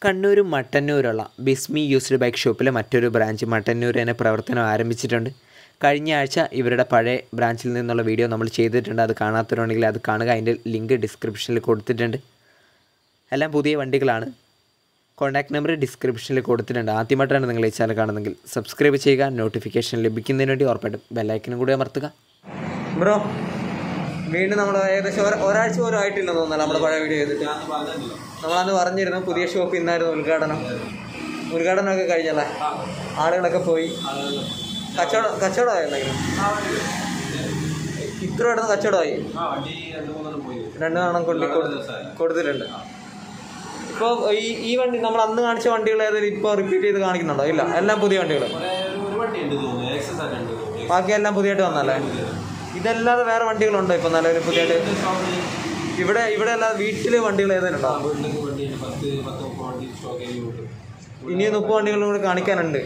കണ്ണൂർ മട്ടന്നൂരുള്ള Bismi used bike ഷോപ്പിലെ മറ്റൊരു ബ്രാഞ്ച് മട്ടന്നൂർ തന്നെ പ്രവർത്തനം ആരംഭിച്ചിട്ടുണ്ട്. കഴിഞ്ഞ ആഴ്ച ഇവരുടെ പഴയ ബ്രാഞ്ചിൽ നിന്നുള്ള വീഡിയോ നമ്മൾ ചെയ്തിട്ടുണ്ട്. അത് കാണാത്തവരുണ്ടെങ്കിൽ അത് കാണുക. അതിൻ്റെ ലിങ്ക് ഡിസ്ക്രിപ്ഷനിൽ കൊടുത്തിട്ടുണ്ട്. എല്ലാം പുതിയ വണ്ടികളാണ്. കോൺടാക്ട് നമ്പർ ഡിസ്ക്രിപ്ഷനിൽ കൊടുത്തിട്ടുണ്ട്. ആദ്യമായിട്ടാണ് നിങ്ങൾ ഈ ചാനൽ കാണുന്നതെങ്കിൽ സബ്സ്ക്രൈബ് ചെയ്യുക. നോട്ടിഫിക്കേഷൻ ലഭിക്കുന്നതിന് വേണ്ടി ഉറപ്പായിട്ടും ബെല്ലൈക്കനും കൂടി അമർത്തുക. ബ്രോ, വീണ്ടും നമ്മൾ ഏകദേശം ഒരാഴ്ച പോലും ആയിട്ടില്ലെന്ന് തോന്നുന്നല്ലോ നമ്മൾ പഴയ വീഡിയോ ചെയ്തിട്ട്. നമ്മളന്ന് പറഞ്ഞിരുന്നു പുതിയ ഷോപ്പ് ഇന്നായിരുന്നു ഉദ്ഘാടനമൊക്കെ കഴിഞ്ഞല്ലേ? ആളുകളൊക്കെ പോയി. കച്ചവടമായി എന്തെങ്കിലും ഇത്ര ഇടന്ന് കച്ചവടമായി? 2 കാണാൻ കൊടുത്തിട്ടുണ്ട്. ഇപ്പോൾ ഈ വണ്ടി നമ്മൾ അന്ന് കാണിച്ച വണ്ടികൾ ഏതായാലും ഇപ്പോൾ റിപ്പീറ്റ് ചെയ്ത് കാണിക്കുന്നുണ്ടോ? ഇല്ല, എല്ലാം പുതിയ വണ്ടികൾ. ബാക്കിയെല്ലാം പുതിയതായിട്ട് വന്നല്ലേ? ഇതല്ലാതെ വേറെ വണ്ടികളുണ്ടോ ഇപ്പോൾ നിലവിൽ പുതിയതായിട്ട്? ഇവിടെ അല്ലാതെ വീട്ടിൽ വണ്ടികൾ ഏതെങ്കിലും ഉണ്ടോ? ഇനി 30 വണ്ടികളും കൂടെ കാണിക്കാനുണ്ട്.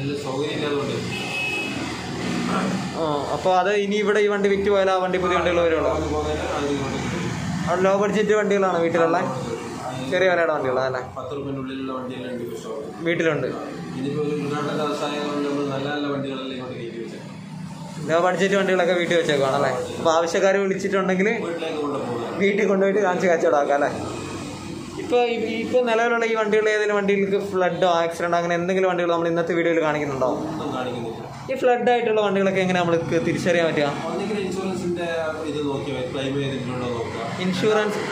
അപ്പോൾ അത് ഇനി ഇവിടെ ഈ വണ്ടി വിറ്റ് പോയാൽ ആ വണ്ടി പുതിയ വണ്ടികൾ വരുള്ളൂ. അവിടെ ലോ ബഡ്ജറ്റ് വണ്ടികളാണ് വീട്ടിലുള്ള, ചെറിയ വിലയുടെ വണ്ടികളാണ് അല്ലേ? വീട്ടിലുണ്ട്. ലോ ബഡ്ജറ്റ് വണ്ടികളൊക്കെ വീട്ടിൽ വെച്ചേക്കാണല്ലേ? അപ്പോൾ ആവശ്യക്കാർ വിളിച്ചിട്ടുണ്ടെങ്കിൽ വീട്ടിൽ കൊണ്ടുപോയിട്ട് കാണിച്ച് കച്ചവടമാക്കാം അല്ലേ? ഇപ്പോൾ നിലവിലുള്ള ഈ വണ്ടികൾ ഏതെങ്കിലും വണ്ടികൾക്ക് ഫ്ലഡോ ആക്സിഡൻറ്റോ അങ്ങനെ എന്തെങ്കിലും വണ്ടികൾ നമ്മൾ ഇന്നത്തെ വീഡിയോയിൽ കാണിക്കുന്നുണ്ടോ? ഈ ഫ്ലഡ് ആയിട്ടുള്ള വണ്ടികളൊക്കെ എങ്ങനെ നമ്മൾക്ക് തിരിച്ചറിയാൻ പറ്റുക? ഇൻഷുറൻസ്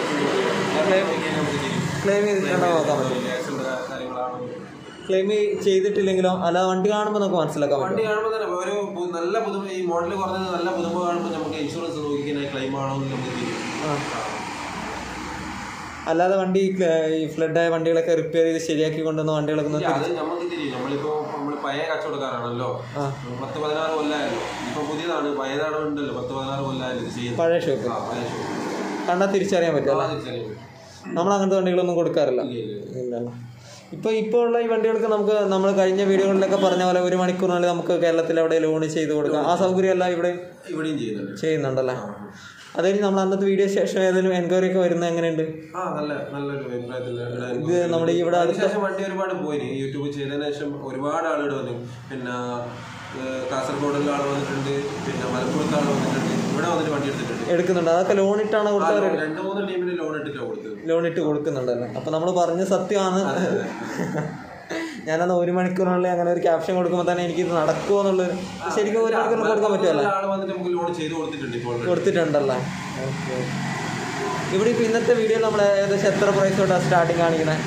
ക്ലെയിം ചെയ്തിട്ടുണ്ടോ നോക്കാൻ പറ്റും. ക്ലെയിം ചെയ്തിട്ടില്ലെങ്കിലോ അല്ലാതെ വണ്ടി കാണുമ്പോൾ നമുക്ക് മനസ്സിലാക്കാൻ പറ്റും. വണ്ടി കാണുമ്പോൾ തന്നെ ഒരു നല്ല പുതുമ, ഈ മോഡൽ കുറഞ്ഞത് നല്ല പുതുമ കാണുമ്പോൾ നമുക്ക് ഇൻഷുറൻസ് നോക്കിക്കാൻ ക്ലെയിം ആണോ എന്ന് നമുക്ക്. അല്ലാതെ വണ്ടി ഈ ഫ്ലഡായ വണ്ടികളൊക്കെ റിപ്പയർ ചെയ്ത് ശരിയാക്കി കൊണ്ടുവന്ന വണ്ടികളൊക്കെ അത് നമുക്ക് തിരിയും. നമ്മൾ പഴയ കച്ചവടക്കാരാണല്ലോ. 10-16 കൊല്ലമായല്ലോ. ഇപ്പൊ പുതിയതാണ്, പഴയതാണ് ഉണ്ടല്ലോ. 10-16 കൊല്ലമായാലും പഴയ ഷോപ്പ് കണ്ടാൽ തിരിച്ചറിയാൻ പറ്റുമല്ലോ. നമ്മൾ അങ്ങനത്തെ വണ്ടികളൊന്നും കൊടുക്കാറില്ല. ഇല്ലല്ലോ. ഇപ്പോൾ ഉള്ള ഈ വണ്ടികൾക്ക് നമ്മൾ കഴിഞ്ഞ വീഡിയോകളിലൊക്കെ പറഞ്ഞ പോലെ 1 മണിക്കൂറിനുള്ളിൽ നമുക്ക് കേരളത്തിൽ എവിടെ ലോൺ ചെയ്ത് കൊടുക്കാം. ആ സൗകര്യമെല്ലാം ഇവിടെയും ചെയ്യുന്നുണ്ടല്ലേ? അത് കഴിഞ്ഞ് നമ്മൾ അന്നത്തെ വീഡിയോ ശേഷം ഏതെങ്കിലും എൻക്വയറി ഒക്കെ വരുന്നത് എങ്ങനെയുണ്ട്? ഇത് നമ്മുടെ ഇവിടെ വണ്ടി ഒരുപാട് പോയി. യൂട്യൂബ് ചെയ്തതിനു ശേഷം ഒരുപാട് ആളുകൾ വന്നു. പിന്നെ കാസർഗോഡുള്ള ആൾ വന്നിട്ടുണ്ട്, പിന്നെ മലപ്പുറത്ത് ആൾ വന്നിട്ടുണ്ട്. ഇവിടെ വന്നിട്ട് വണ്ടി എടുക്കുന്നുണ്ട്. അതൊക്കെ ലോൺ ഇട്ടാണ് കൊടുത്തത്? 2-3 ടീമിന് ലോൺ ഇട്ട് കൊടുക്കുന്നുണ്ടല്ലേ? അപ്പൊ നമ്മൾ പറഞ്ഞ സത്യമാണ്. ഞാനന്ന് 1 മണിക്കൂറിനുള്ളിൽ അങ്ങനെ ഒരു ക്യാപ്ഷൻ കൊടുക്കുമ്പോൾ തന്നെ എനിക്കിത് നടക്കുമോ എന്നുള്ളത്. ശരിക്കും 1 മണിക്കൂറിൽ കൊടുക്കാൻ പറ്റുമല്ലോ? കൊടുത്തിട്ടുണ്ടല്ലേ? ഓക്കെ. ഇവിടെ ഇപ്പോൾ ഇന്നത്തെ വീഡിയോയിൽ നമ്മൾ ഏകദേശം എത്ര പ്രൈസ് തൊട്ടാണ് സ്റ്റാർട്ടിങ് കാണിക്കുന്നത്?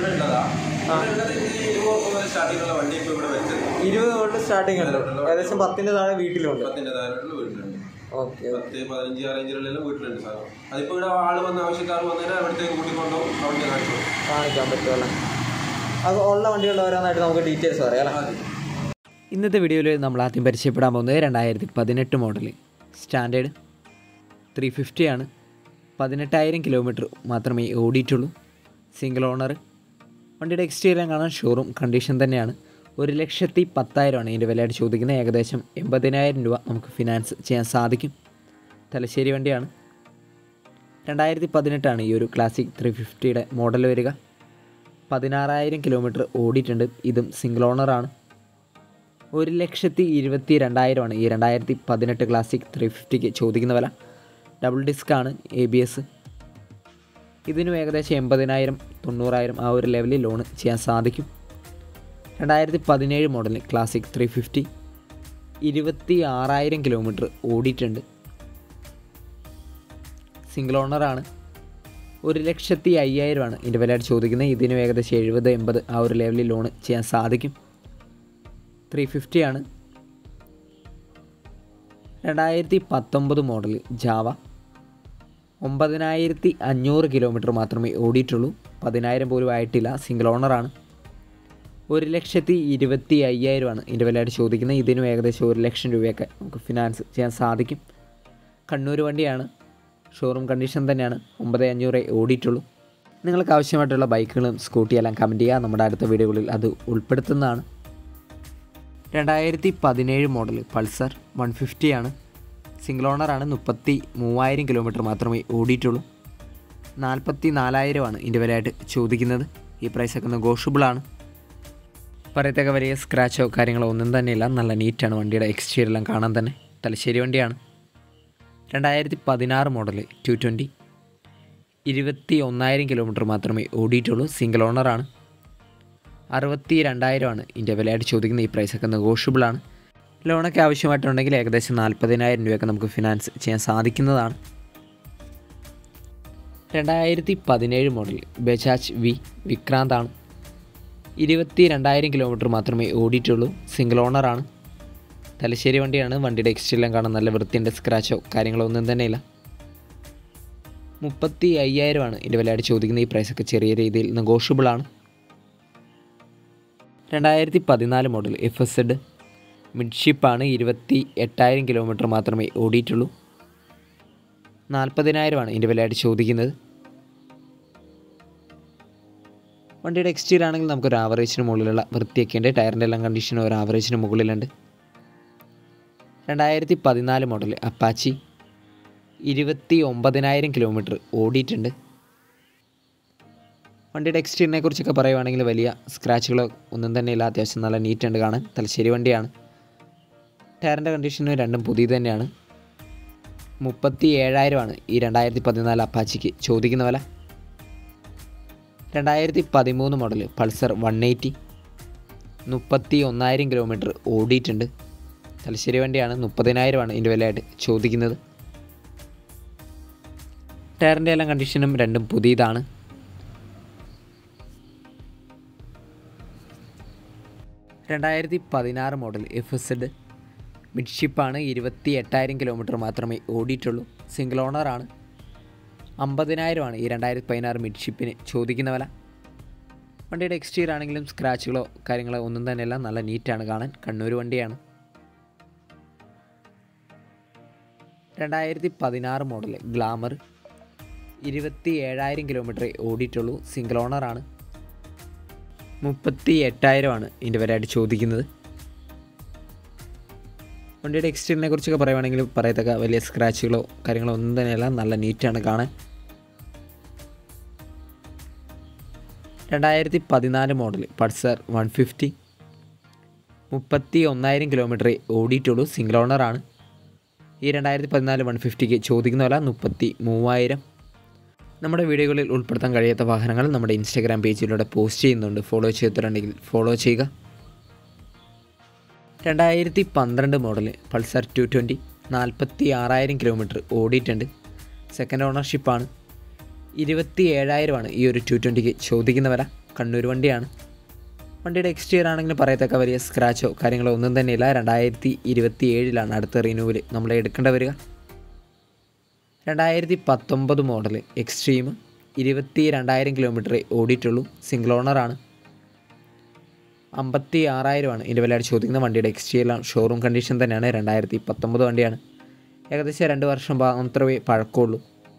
20 തൊട്ട് സ്റ്റാർട്ടിങ് ഉണ്ട്. ഏകദേശം 10-ന്റെ താഴെ വീട്ടിലുണ്ട്. ഓക്കെ. 10-15 റേഞ്ചിലെല്ലാം വീട്ടിലുണ്ട് സാധനം. അതിപ്പോൾ ഇവിടെ ആൾ വന്ന ആവശ്യക്കാർ വന്നേരം അവിടത്തേക്ക് കൂട്ടിക്കൊണ്ടോ കാണിക്കാൻ പറ്റുമല്ലോ. അത് ഉള്ള വണ്ടികളുടെ ഓരോന്നായിട്ട് നമുക്ക് ഡീറ്റെയിൽസ് പറയാം അല്ലേ? ഇന്നത്തെ വീഡിയോയിൽ നമ്മൾ ആദ്യം പരിചയപ്പെടാൻ പോകുന്നത് 2018 മോഡൽ സ്റ്റാൻഡേർഡ് 350 ആണ്. 18,000 കിലോമീറ്റർ മാത്രമേ ഓടിയിട്ടുള്ളൂ. Single owner. വണ്ടിയുടെ എക്സ്റ്റീരിയർ കാണാൻ ഷോറൂം കണ്ടീഷൻ തന്നെയാണ്. 1,10,000 ആണ് ഇതിൻ്റെ വിലയായിട്ട് ചോദിക്കുന്നത്. ഏകദേശം 80,000 രൂപ നമുക്ക് ഫിനാൻസ് ചെയ്യാൻ സാധിക്കും. തലശ്ശേരി വണ്ടിയാണ്. 2018 ആണ് ഈ ഒരു ക്ലാസിക് 350യുടെ മോഡൽ വരിക. 16,000 കിലോമീറ്റർ ഓടിയിട്ടുണ്ട്. ഇതും സിംഗിൾ ഓണറാണ്. 1,22,000 ആണ് ഈ 2018 ക്ലാസിക് 350ക്ക് ചോദിക്കുന്ന വില. ഡബിൾ ഡിസ്ക്കാണ്, ABS. ഇതിനും ഏകദേശം 80,000 90,000 ആ ഒരു ലെവലിൽ ലോൺ ചെയ്യാൻ സാധിക്കും. 2017 മോഡൽ ക്ലാസിക് 350 26,000 കിലോമീറ്റർ ഓടിയിട്ടുണ്ട്. സിംഗിൾ ഓണറാണ്. 1,05,000 ആണ് ഇതിൻ്റെ വിലയായിട്ട് ചോദിക്കുന്നത്. ഇതിനും ഏകദേശം 70-80 ആ ഒരു ലെവലിൽ ലോൺ ചെയ്യാൻ സാധിക്കും. 350 ആണ്. 2019 മോഡൽ ജാവ 9,500 കിലോമീറ്റർ മാത്രമേ ഓടിയിട്ടുള്ളൂ. 10,000 പോലും ആയിട്ടില്ല. സിംഗിൾ ഓണറാണ്. 1,25,000 ആണ് ഇതിൻ്റെ വിലയായിട്ട് ചോദിക്കുന്നത്. ഇതിനും ഏകദേശം 1,00,000 രൂപയൊക്കെ നമുക്ക് ഫിനാൻസ് ചെയ്യാൻ സാധിക്കും. കണ്ണൂർ വണ്ടിയാണ്. ഷോറൂം കണ്ടീഷൻ തന്നെയാണ്. 9,500 ഓടിയിട്ടുള്ളൂ. നിങ്ങൾക്ക് ആവശ്യമായിട്ടുള്ള ബൈക്കുകളും സ്കൂട്ടിയെല്ലാം കമൻറ്റ് ചെയ്യുക. നമ്മുടെ അടുത്ത വീഡിയോകളിൽ അത് ഉൾപ്പെടുത്തുന്നതാണ്. 2017 മോഡൽ പൾസർ 150 ആണ്. സിംഗിൾ ഓണറാണ്. 33,000 കിലോമീറ്റർ മാത്രമേ ഓടിയിട്ടുള്ളൂ. 44,000 ഇതിൻ്റെ വിലയായിട്ട് ചോദിക്കുന്നത്. ഈ പ്രൈസൊക്കെ നെഗോഷ്യബിളാണ്. പറയത്തക്ക വലിയ സ്ക്രാച്ചോ കാര്യങ്ങളോ ഒന്നും തന്നെയില്ല. നല്ല നീറ്റാണ് വണ്ടിയുടെ എക്സ്റ്റീരിയർ എല്ലാം കാണാൻ തന്നെ. തലശ്ശേരി വണ്ടിയാണ്. 2016 മോഡൽ 220. 21,000 കിലോമീറ്റർ മാത്രമേ ഓടിയിട്ടുള്ളൂ. സിംഗിൾ ഓണറാണ്. 62,000 ഇതിൻ്റെ വിലയായിട്ട് ചോദിക്കുന്ന ഈ പ്രൈസൊക്കെ നെഗോഷ്യബിളാണ്. ലോണൊക്കെ ആവശ്യമായിട്ടുണ്ടെങ്കിൽ ഏകദേശം 40,000 രൂപയൊക്കെ നമുക്ക് ഫിനാൻസ് ചെയ്യാൻ സാധിക്കുന്നതാണ്. 2017 മോഡൽ ബജാജ് വിക്രാന്താണ്. 22,000 കിലോമീറ്റർ മാത്രമേ ഓടിയിട്ടുള്ളൂ. സിംഗിൾ ഓണറാണ്. തലശ്ശേരി വണ്ടിയാണ്. വണ്ടിയുടെ എക്സ്റ്റീരിയർ കാണാൻ നല്ല വൃത്തിൻ്റെ സ്ക്രാച്ചോ കാര്യങ്ങളോ ഒന്നും തന്നെയില്ല. 35,000 ഇതിൻ്റെ വിലയായിട്ട് ചോദിക്കുന്ന ഈ പ്രൈസൊക്കെ ചെറിയ രീതിയിൽ നെഗോഷ്യബിളാണ്. 2014 മോഡൽ FZ മിഡ്ഷിപ്പാണ്. 28,000 കിലോമീറ്റർ മാത്രമേ ഓടിയിട്ടുള്ളൂ. 40,000 ഇതിൻ്റെ വിലയായിട്ട് ചോദിക്കുന്നത്. വണ്ടിയുടെ എക്സ്റ്റീരിയർ ആണെങ്കിൽ നമുക്കൊരു ആവറേജിന് മുകളിലുള്ള വൃത്തിയൊക്കെ ഉണ്ട്. ടയറിൻ്റെ എല്ലാം കണ്ടീഷനും ഒരു ആവറേജിന് മുകളിലുണ്ട്. 2014 മോഡൽ അപ്പാച്ചി 29,000 കിലോമീറ്റർ ഓടിയിട്ടുണ്ട്. വണ്ടിയുടെ എക്സ്റ്റീരിയറിനെ കുറിച്ചൊക്കെ പറയുവാണെങ്കിൽ വലിയ സ്ക്രാച്ചുകളോ ഒന്നും തന്നെ ഇല്ല. അത്യാവശ്യം നല്ല നീറ്റുണ്ട് കാണാൻ. തലശ്ശേരി വണ്ടിയാണ്. ടയറിൻ്റെ കണ്ടീഷന് രണ്ടും പുതിയത് തന്നെയാണ്. 37,000 ഈ 2014 അപ്പാച്ചിക്ക് ചോദിക്കുന്ന വില. 2013 മോഡൽ പൾസർ 180 31,000 കിലോമീറ്റർ ഓടിയിട്ടുണ്ട്. തലശ്ശേരി വണ്ടിയാണ്. 30,000 ഇതിൻ്റെ വിലയായിട്ട് ചോദിക്കുന്നത്. ടയറിൻ്റെ എല്ലാം കണ്ടീഷനും രണ്ടും പുതിയതാണ്. 2016 മോഡൽ FZ മിഡ്ഷിപ്പാണ്. 28,000 കിലോമീറ്റർ മാത്രമേ ഓടിയിട്ടുള്ളൂ. സിംഗിൾ ഓണറാണ്. 50,000 ഈ 2016 മിഡ്ഷിപ്പിന് ചോദിക്കുന്ന വില. വണ്ടിയുടെ എക്സ്റ്റീരിയർ ആണെങ്കിലും സ്ക്രാച്ചുകളോ കാര്യങ്ങളോ ഒന്നും തന്നെയല്ല. നല്ല നീറ്റാണ് കാണാൻ. കണ്ണൂർ വണ്ടിയാണ്. 2016 മോഡൽ ഗ്ലാമർ 27,000 കിലോമീറ്റർ ഓടിയിട്ടുള്ളൂ. സിംഗിൾ ഓണറാണ്. 38,000 ഇതിൻ്റെ വിലയായിട്ട് ചോദിക്കുന്നത്. വണ്ടിയുടെ എക്സ്റ്റീരിയറിനെ കുറിച്ചൊക്കെ പറയുവാണെങ്കിൽ പറയത്തക്ക വലിയ സ്ക്രാച്ചുകളോ കാര്യങ്ങളോ ഒന്നും തന്നെയല്ല. നല്ല നീറ്റാണ് കാണാൻ. 2014 മോഡൽ പൾസർ 150 31,000 കിലോമീറ്റർ ഓടിയിട്ടുള്ളൂ. സിംഗിൾ ഓണറാണ്. ഈ 2014 150ക്ക് ചോദിക്കുന്ന വില 33,000. നമ്മുടെ വീഡിയോകളിൽ ഉൾപ്പെടുത്താൻ കഴിയാത്ത വാഹനങ്ങൾ നമ്മുടെ ഇൻസ്റ്റാഗ്രാം പേജിലൂടെ പോസ്റ്റ് ചെയ്യുന്നുണ്ട്. ഫോളോ ചെയ്തിട്ടുണ്ടെങ്കിൽ ഫോളോ ചെയ്യുക. 2012 മോഡൽ പൾസർ 220 46,000 കിലോമീറ്റർ ഓടിയിട്ടുണ്ട്. സെക്കൻഡ് ഓണർഷിപ്പാണ്. 27,000 ഈ ഒരു 220ക്ക് ചോദിക്കുന്ന വില. കണ്ണൂർ വണ്ടിയാണ്. വണ്ടിയുടെ എക്സ്റ്റീരിയർ ആണെങ്കിൽ പറയത്തക്ക വലിയ സ്ക്രാച്ചോ കാര്യങ്ങളോ ഒന്നും തന്നെയില്ല. 2027 അടുത്ത റിന്യൂവൽ നമ്മൾ എടുക്കേണ്ടി വരിക. 2019 മോഡൽ എക്സ്ട്രീം 22,000 കിലോമീറ്റർ ഓടിയിട്ടുള്ളൂ. സിംഗിൾ ഓണറാണ്. 56,000 ഇതിൻ്റെ വിലയായിട്ട് ചോദിക്കുന്ന. വണ്ടിയുടെ എക്സ്റ്റീരിയർ ഷോറൂം കണ്ടീഷൻ തന്നെയാണ്. 2019 വണ്ടിയാണ്. ഏകദേശം 2 വർഷം മാത്രമേ പഴക്കമുള്ളൂ.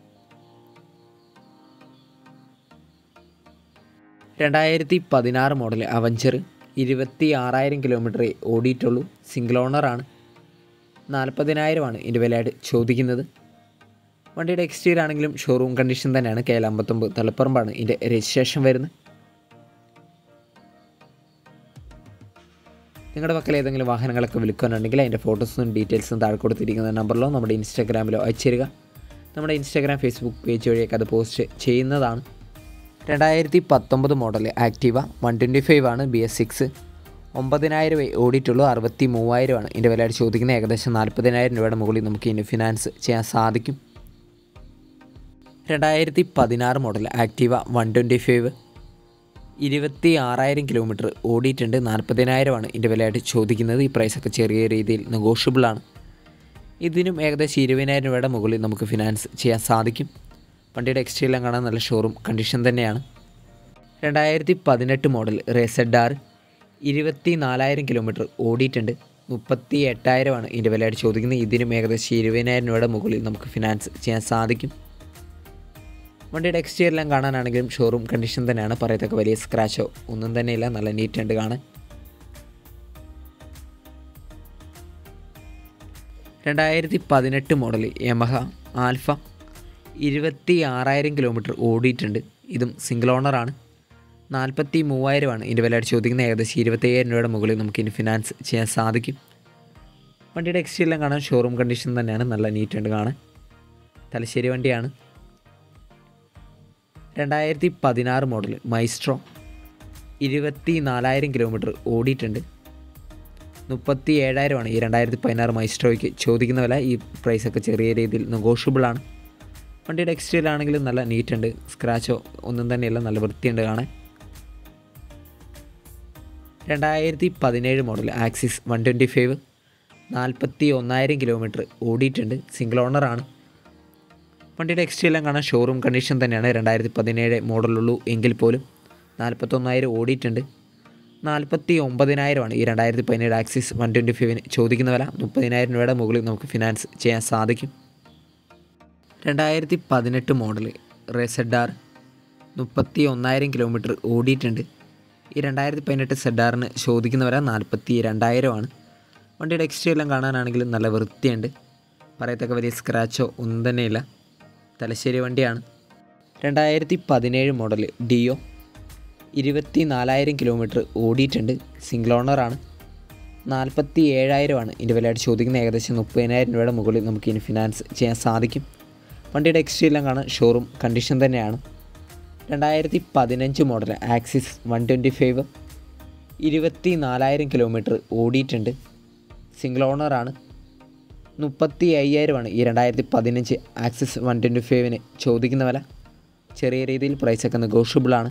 2016 മോഡൽ അവഞ്ചർ 26,000 കിലോമീറ്റർ ഓടിയിട്ടുള്ളൂ. സിംഗിൾ ഓണറാണ്. 40,000 ഇതിൻ്റെ വിലയായിട്ട് ചോദിക്കുന്നത്. വണ്ടിയുടെ എക്സ്റ്റീരിയർ ആണെങ്കിലും ഷോറൂം കണ്ടീഷൻ തന്നെയാണ്. KL59 തളിപ്പറമ്പാണ് ഇതിൻ്റെ രജിസ്ട്രേഷൻ വരുന്നത്. നിങ്ങളുടെ പക്കൽ ഏതെങ്കിലും വാഹനങ്ങളൊക്കെ വിൽക്കാനുണ്ടെങ്കിൽ അതിൻ്റെ ഫോട്ടോസും ഡീറ്റെയിൽസും താഴെ കൊടുത്തിരിക്കുന്ന നമ്പറിലോ നമ്മുടെ ഇൻസ്റ്റാഗ്രാമിലോ അയച്ചു തരിക. നമ്മുടെ ഇൻസ്റ്റാഗ്രാം ഫേസ്ബുക്ക് പേജ് വഴിയൊക്കെ അത് പോസ്റ്റ് ചെയ്യുന്നതാണ്. 2019 മോഡൽ ആക്റ്റീവ 125 BS6 9,000 ഓടിയിട്ടുള്ളൂ. 63,000 ഇതിൻ്റെ വിലയായിട്ട് ചോദിക്കുന്ന. ഏകദേശം 40,000 രൂപയുടെ മുകളിൽ നമുക്ക് ഇതിന് ഫിനാൻസ് ചെയ്യാൻ സാധിക്കും. 2016 മോഡൽ ആക്റ്റീവ 125 26,000 കിലോമീറ്റർ ഓടിയിട്ടുണ്ട്. 40,000 ഇതിൻ്റെ വിലയായിട്ട് ചോദിക്കുന്നത്. ഈ പ്രൈസൊക്കെ ചെറിയ രീതിയിൽ നെഗോഷ്യബിളാണ്. ഇതിനും ഏകദേശം 20,000 രൂപയുടെ മുകളിൽ നമുക്ക് ഫിനാൻസ് ചെയ്യാൻ സാധിക്കും. വണ്ടിയുടെ എക്സ്റ്റീരിയർ കാണാൻ നല്ല ഷോറൂം കണ്ടീഷൻ തന്നെയാണ്. 2018 മോഡൽ RZR 24,000 കിലോമീറ്റർ ഓടിയിട്ടുണ്ട്. 38,000 ഇതിൻ്റെ വിലയായിട്ട് ചോദിക്കുന്നത്. ഇതിനും ഏകദേശം 20,000 രൂപയുടെ മുകളിൽ നമുക്ക് ഫിനാൻസ് ചെയ്യാൻ സാധിക്കും. വണ്ടിയുടെ എക്സ്റ്റീരിയർ കാണാനാണെങ്കിലും ഷോറൂം കണ്ടീഷൻ തന്നെയാണ്. പറയത്തക്ക വലിയ സ്ക്രാച്ചോ ഒന്നും തന്നെയില്ല. നല്ല നീറ്റുണ്ട് കാണാൻ. 2018 മോഡൽ യമഹ ആൽഫ 26,000 കിലോമീറ്റർ ഓടിയിട്ടുണ്ട്. ഇതും സിംഗിൾ ഓണറാണ്. 43,000 ഇതിൻ്റെ വിലയായിട്ട് ചോദിക്കുന്ന ഏകദേശം 27,000 രൂപയുടെ മുകളിൽ നമുക്ക് ഇനി ഫിനാൻസ് ചെയ്യാൻ സാധിക്കും. വണ്ടിയുടെ എക്സ്റ്റീരിയർ കാണാൻ ഷോറൂം കണ്ടീഷൻ തന്നെയാണ്, നല്ല നീറ്റ് ഉണ്ട് കാണാൻ. തലശ്ശേരി വണ്ടിയാണ്. 2016 മോഡൽ മൈസ്ട്രോ, 24,000 കിലോമീറ്റർ ഓടിയിട്ടുണ്ട്. 37,000 ഈ 2016 മൈസ്ട്രോയ്ക്ക് ചോദിക്കുന്ന വില. ഈ പ്രൈസൊക്കെ ചെറിയ രീതിയിൽ നെഗോഷ്യബിളാണ്. വണ്ടിയുടെ എക്സ്റ്റീരിയർ ആണെങ്കിലും നല്ല നീറ്റ് ഉണ്ട്, സ്ക്രാച്ചോ ഒന്നും തന്നെയല്ല, നല്ല വൃത്തിയുണ്ട് കാണാൻ. 2017 മോഡൽ ആക്സിസ് 125, 41,000 കിലോമീറ്റർ ഓടിയിട്ടുണ്ട്. സിംഗിൾ ഓണറാണ്. വണ്ടിയുടെ എക്സ്റ്റീരിയർ കാണാൻ ഷോറൂം കണ്ടീഷൻ തന്നെയാണ്. 2017 മോഡലുള്ളൂ എങ്കിൽ പോലും 41,000 ഓടിയിട്ടുണ്ട്. 49,000 ഈ 2017 ആക്സിസ് 125 ചോദിക്കുന്ന വില. 30,000 രൂപയുടെ മുകളിൽ നമുക്ക് ഫിനാൻസ് ചെയ്യാൻ സാധിക്കും. 2018 മോഡൽ സെഡാർ, 31,000 കിലോമീറ്റർ ഓടിയിട്ടുണ്ട്. ഈ 2018 സെഡാറിന് ചോദിക്കുന്ന വില 42,000. വണ്ടിയുടെ എക്സ്റ്റീരിയർ കാണാനാണെങ്കിലും നല്ല വൃത്തിയുണ്ട്, പറയത്തക്ക വലിയ സ്ക്രാച്ചോ ഒന്നും തന്നെയില്ല. തലശ്ശേരി വണ്ടിയാണ്. 2017 മോഡൽ ഡിയോ, 24,000 കിലോമീറ്റർ ഓടിയിട്ടുണ്ട്. സിംഗിൾ ഓണറാണ്. 47,000 ഇതിൻ്റെ വിലയായിട്ട് ചോദിക്കുന്ന ഏകദേശം 30,000 രൂപയുടെ മുകളിൽ നമുക്ക് ഇനി ഫിനാൻസ് ചെയ്യാൻ സാധിക്കും. വണ്ടിയുടെ എക്സ്റ്റീരിയർ കാണാൻ ഷോറൂം കണ്ടീഷൻ തന്നെയാണ്. 2015 മോഡൽ ആക്സിസ് 125, 24,000 കിലോമീറ്റർ ഓടിയിട്ടുണ്ട്. സിംഗിൾ ഓണറാണ്. 35,000 ഈ 2015 ആക്സിസ് 125 ചോദിക്കുന്ന വില. ചെറിയ രീതിയിൽ പ്രൈസൊക്കെ നെഗോഷ്യബിളാണ്.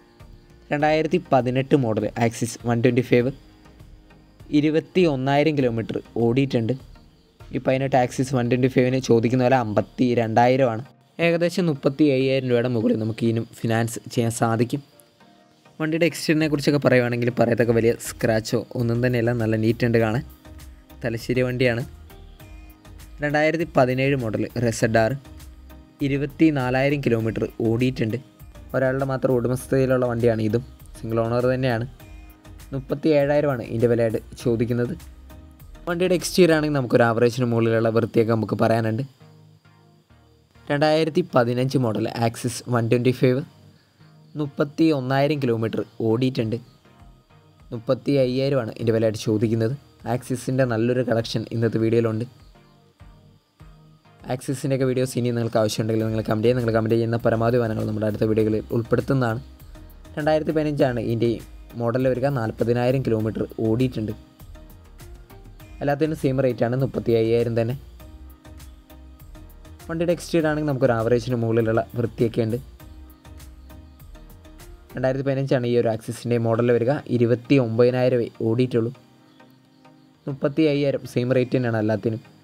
2018 മോഡൽ ആക്സിസ് 125, 21,000 കിലോമീറ്റർ ഓടിയിട്ടുണ്ട്. ഈ 18 ആക്സിസ് 125 ചോദിക്കുന്ന വില 52,000. ഏകദേശം 35,000 രൂപയുടെ മുകളിൽ നമുക്ക് ഇനിയും ഫിനാൻസ് ചെയ്യാൻ സാധിക്കും. വണ്ടിയുടെ എക്സ്റ്റീരിയറിനെ കുറിച്ചൊക്കെ പറയുകയാണെങ്കിൽ പറയത്തക്ക വലിയ സ്ക്രാച്ചോ ഒന്നും തന്നെയല്ല, നല്ല നീറ്റ് ഉണ്ട് കാണാൻ. തലശ്ശേരി വണ്ടിയാണ്. 2017 മോഡൽ സെഡാർ, 24,000 കിലോമീറ്റർ ഓടിയിട്ടുണ്ട്. ഒരാളുടെ മാത്രം ഉടമസ്ഥതയിലുള്ള വണ്ടിയാണ്. ഇതും സിംഗിൾ ഓണർ തന്നെയാണ്. 37,000 ഇതിൻ്റെ വിലയായിട്ട് ചോദിക്കുന്നത്. വണ്ടിയുടെ എക്സ്റ്റീരിയർ ആണെങ്കിൽ നമുക്കൊരു ആവറേജിന് മുകളിലുള്ള വൃത്തിയൊക്കെ നമുക്ക് പറയാനുണ്ട്. 2015 മോഡൽ ആക്സിസ് 125, 31,000 കിലോമീറ്റർ ഓടിയിട്ടുണ്ട്. 35,000 ഇതിൻ്റെ വിലയായിട്ട് ചോദിക്കുന്നത്. ആക്സിസിൻ്റെ നല്ലൊരു കളക്ഷൻ ഇന്നത്തെ വീഡിയോയിലുണ്ട്. ആക്സിസിൻ്റെയൊക്കെ വീഡിയോസ് ഇനി നിങ്ങൾക്ക് ആവശ്യമുണ്ടെങ്കിൽ നിങ്ങൾ കമൻറ്റ് ചെയ്യുന്ന പരമാവധി വാഹനങ്ങൾ നമ്മുടെ അടുത്ത വീഡിയോകളിൽ ഉൾപ്പെടുത്തുന്നതാണ്. 2015 ഇതിൻ്റെ മോഡലിൽ വരിക. 40,000 കിലോമീറ്റർ ഓടിയിട്ടുണ്ട്. എല്ലാത്തിനും സെയിം റേറ്റാണ്, 35,000 തന്നെ. വണ്ടിയുടെ എക്സ്റ്റീരിയർ ആണെങ്കിൽ നമുക്കൊരു ആവറേജിന് മുകളിലുള്ള വൃത്തിയൊക്കെ ഉണ്ട്. 2015 ഈ ഒരു ആക്സിസിൻ്റെ മോഡലിൽ വരിക. 29,000 ഓടിയിട്ടുള്ളൂ. 35,000 സെയിം റേറ്റ് തന്നെയാണ് എല്ലാത്തിനും.